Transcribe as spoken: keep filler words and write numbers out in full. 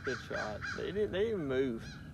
Good shot. They didn't, they didn't even move.